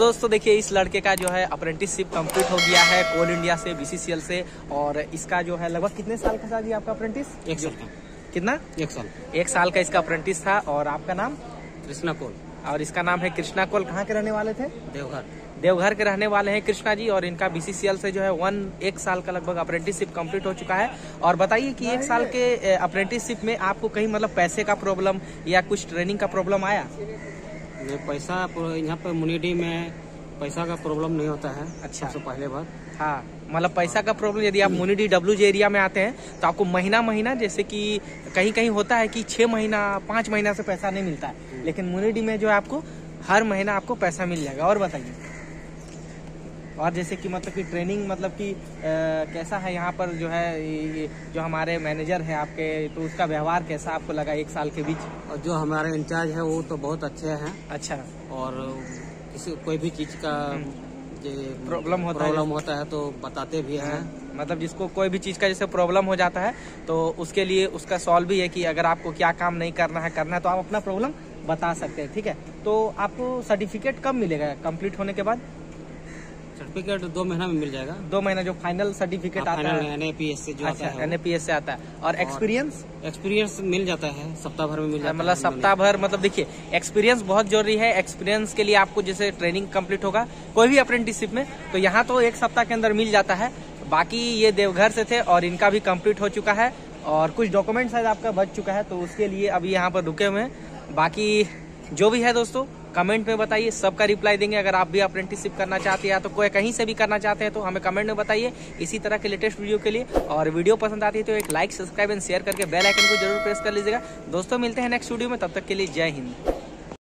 दोस्तों देखिए, इस लड़के का जो है अप्रेंटिसशिप कंप्लीट हो गया है कोल इंडिया से, BCCL से। और इसका जो है लगभग कितने साल का था जी आपका अप्रेंटिस? 1 साल का। कितना? 1 साल। 1 साल का इसका अप्रेंटिस था। और आपका नाम? कृष्णा कोल। और इसका नाम है कृष्णा कोल। कहाँ के रहने वाले थे? देवघर। देवघर के रहने वाले हैं कृष्णा जी। और इनका BCCL से जो है 1 साल का लगभग अप्रेंटिसशिप कंप्लीट हो चुका है। और बताइए कि 1 साल के अप्रेंटिसशिप में आपको कहीं मतलब पैसे का प्रॉब्लम या कुछ ट्रेनिंग का प्रॉब्लम आया? नहीं, पैसा यहाँ पर मुनिडी में पैसा का प्रॉब्लम नहीं होता है। अच्छा, सबसे पहले बात। हाँ, मतलब पैसा का प्रॉब्लम यदि आप मुनिडी WJ एरिया में आते हैं तो आपको महीना जैसे कि कहीं कहीं होता है कि 6 महीना 5 महीना से पैसा नहीं मिलता है, लेकिन मुनिडी में जो है आपको हर महीना आपको पैसा मिल जाएगा। और बताइए, और जैसे कि मतलब कि ट्रेनिंग मतलब कि कैसा है यहाँ पर जो है जो हमारे मैनेजर है आपके, तो उसका व्यवहार कैसा आपको लगा 1 साल के बीच? और जो हमारे इंचार्ज है वो तो बहुत अच्छे हैं। अच्छा। और किसी कोई भी चीज का प्रॉब्लम होता है तो बताते भी हैं। मतलब जिसको कोई भी चीज का जैसे प्रॉब्लम हो जाता है तो उसके लिए उसका सॉल्व भी है कि अगर आपको क्या काम नहीं करना है तो आप अपना प्रॉब्लम बता सकते हैं। ठीक है, तो आपको सर्टिफिकेट कब मिलेगा कंप्लीट होने के बाद? सर्टिफिकेट 2 महीना में मिल जाएगा। 2 महीना जो फाइनल सर्टिफिकेट आता है NAPS से जो आता है। NAPS से आता है। और एक्सपीरियंस मिल जाता है, सप्ताह भर में मिल जाता है। मतलब सप्ताह भर, मतलब देखिए एक्सपीरियंस बहुत जरूरी है। एक्सपीरियंस के लिए आपको जैसे ट्रेनिंग कंप्लीट होगा कोई भी अप्रेंटिसशिप में, तो यहाँ तो 1 सप्ताह के अंदर मिल जाता है। बाकी ये देवघर से थे और इनका भी कंप्लीट हो चुका है और कुछ डॉक्यूमेंट शायद आपका बच चुका है, तो उसके लिए अभी यहाँ पर रुके हुए हैं। बाकी जो भी है दोस्तों कमेंट में बताइए, सबका रिप्लाई देंगे। अगर आप भी अप्रेंटिसशिप करना चाहते हैं या तो कोई कहीं से भी करना चाहते हैं तो हमें कमेंट में बताइए इसी तरह के लेटेस्ट वीडियो के लिए। और वीडियो पसंद आती है तो एक लाइक, सब्सक्राइब एंड शेयर करके बेल आइकन को जरूर प्रेस कर लीजिएगा। दोस्तों मिलते हैं नेक्स्ट वीडियो में, तब तक के लिए जय हिंद।